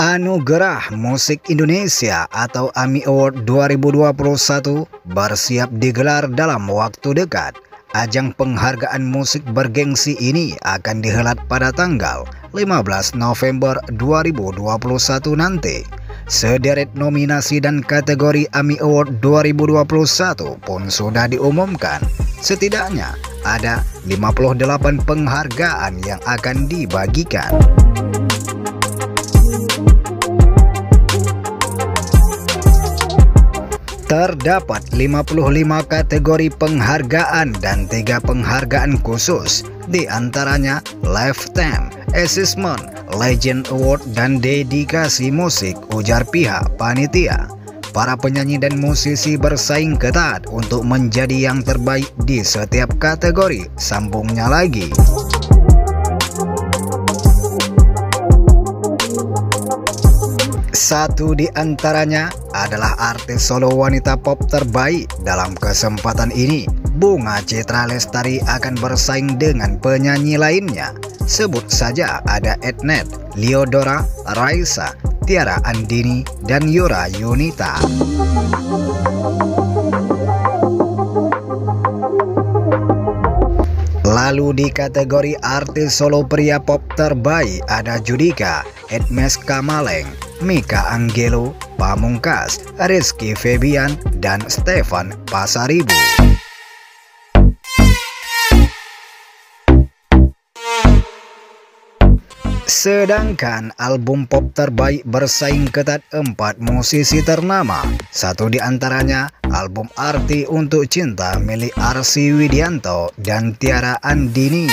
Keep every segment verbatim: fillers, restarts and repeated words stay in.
Anugerah Musik Indonesia atau AMI Award dua ribu dua puluh satu bersiap digelar dalam waktu dekat. Ajang penghargaan musik bergengsi ini akan dihelat pada tanggal lima belas November dua ribu dua puluh satu nanti. Sederet nominasi dan kategori AMI Award dua ribu dua puluh satu pun sudah diumumkan. Setidaknya ada lima puluh delapan penghargaan yang akan dibagikan. Terdapat lima puluh lima kategori penghargaan dan tiga penghargaan khusus, di antaranya Lifetime Achievement, Legend Award, dan dedikasi musik, ujar pihak panitia. Para penyanyi dan musisi bersaing ketat untuk menjadi yang terbaik di setiap kategori, sambungnya lagi. Satu di antaranya adalah artis solo wanita pop terbaik. Dalam kesempatan ini, Bunga Citra Lestari akan bersaing dengan penyanyi lainnya. Sebut saja ada Ednet, Liodora, Raisa, Tiara Andini, dan Yura Yunita. Lalu di kategori artis solo pria pop terbaik ada Judika, Edmes Kamaleng, Mika Anggelo, Pamungkas, Rizky Febian, dan Stefan Pasaribu. Sedangkan album pop terbaik bersaing ketat empat musisi ternama. Satu di antaranya album Arti Untuk Cinta milik Arsy Widianto dan Tiara Andini.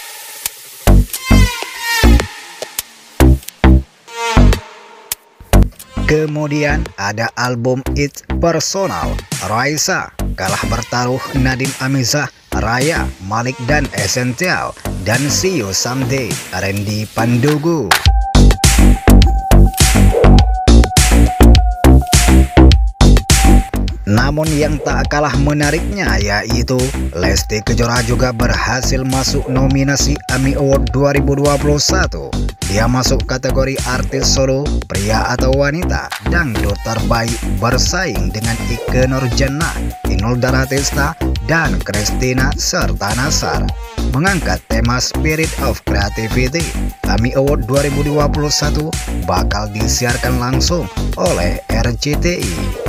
Kemudian ada album It's Personal, Raisa kalah bertaruh Nadine Amizah, Raya, Malik, dan Essential, dan See You Someday, Randy Pandugu. Namun yang tak kalah menariknya yaitu Lesti Kejora juga berhasil masuk nominasi AMI Award dua ribu dua puluh satu. Dia masuk kategori artis solo, pria atau wanita, dangdut terbaik bersaing dengan Ikke Nurjanah, Inul Daratista, dan Christina serta Nasar. Mengangkat tema Spirit of Creativity, AMI Award dua ribu dua puluh satu bakal disiarkan langsung oleh R C T I.